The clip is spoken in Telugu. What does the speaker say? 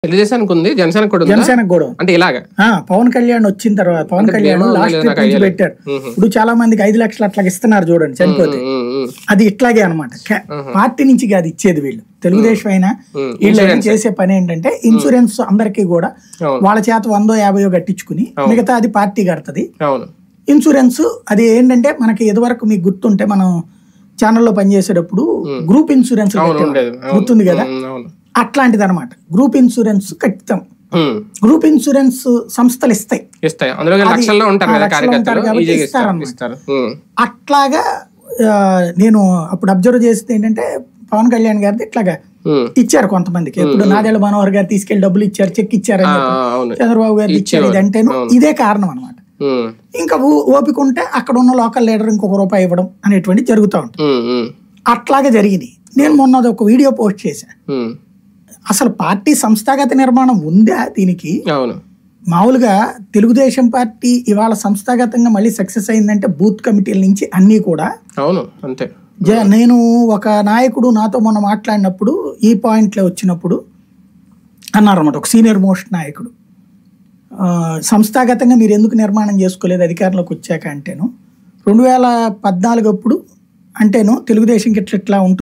తెలుగుదేశానికి ఉంది, జనసేనకు కూడా జనసేనకు కూడా అంటే ఇలాగా పవన్ కళ్యాణ్ వచ్చిన తర్వాత పవన్ కళ్యాణ్ లాస్ట్ ట్రిప్ నుంచి పెట్టారు. ఇప్పుడు చాలా మందికి 5 లక్షలు అట్లా ఇస్తున్నారు చూడండి చనిపోతే, అది ఇట్లాగే అనమాట. పార్టీ నుంచి కాదు ఇచ్చేది వీళ్ళు, తెలుగుదేశం అయినా వీళ్ళు చేసే పని ఏంటంటే ఇన్సూరెన్స్ అందరికీ కూడా వాళ్ళ చేత 100-50 కట్టించుకుని మిగతా అది పార్టీ కడుతుంది. ఇన్సూరెన్స్ అది ఏంటంటే మనకి ఇదివరకు మీకు గుర్తుంటే మనం ఛానల్లో పనిచేసేటప్పుడు గ్రూప్ ఇన్సూరెన్స్ గుర్తుంది కదా, అట్లాంటిది అనమాట. గ్రూప్ ఇన్సూరెన్స్ కట్టిస్తాం, గ్రూప్ ఇన్సూరెన్స్ సంస్థలు ఇస్తాయి, అట్లాగా నేను అప్పుడు అబ్జర్వ్ చేస్తే ఏంటంటే పవన్ కళ్యాణ్ గారిది ఇట్లాగా ఇచ్చారు కొంతమందికి. ఇప్పుడు నాదెళ్ల మనోహర్ గారు తీసుకెళ్లి డబ్బులు ఇచ్చారు, చెక్ ఇచ్చారు, చంద్రబాబు గారు ఇచ్చారు, ఇదంటేను ఇదే కారణం అనమాట. ఇంకా ఓపిక ఉంటే అక్కడ ఉన్న లోకల్ లీడర్ ఇంకొక రూపాయి ఇవ్వడం అనేటువంటి జరుగుతూ ఉంటుంది. అట్లాగే జరిగింది. నేను మొన్న ఒక వీడియో పోస్ట్ చేశాను. అసలు పార్టీ సంస్థాగత నిర్మాణం ఉందా దీనికి? మామూలుగా తెలుగుదేశం పార్టీ ఇవాళ సంస్థాగతంగా మళ్ళీ సక్సెస్ అయిందంటే బూత్ కమిటీల నుంచి అన్ని కూడా. అంతే. నేను ఒక నాయకుడు నాతో మొన్న మాట్లాడినప్పుడు ఈ పాయింట్లో వచ్చినప్పుడు అన్నారన్నమాట, ఒక సీనియర్ మోస్ట్ నాయకుడు, సంస్థాగతంగా మీరు ఎందుకు నిర్మాణం చేసుకోలేదు అధికారంలోకి వచ్చాక అంటేను 2014 అప్పుడు అంటేను తెలుగుదేశంకి ఇట్లా ఉంటుంది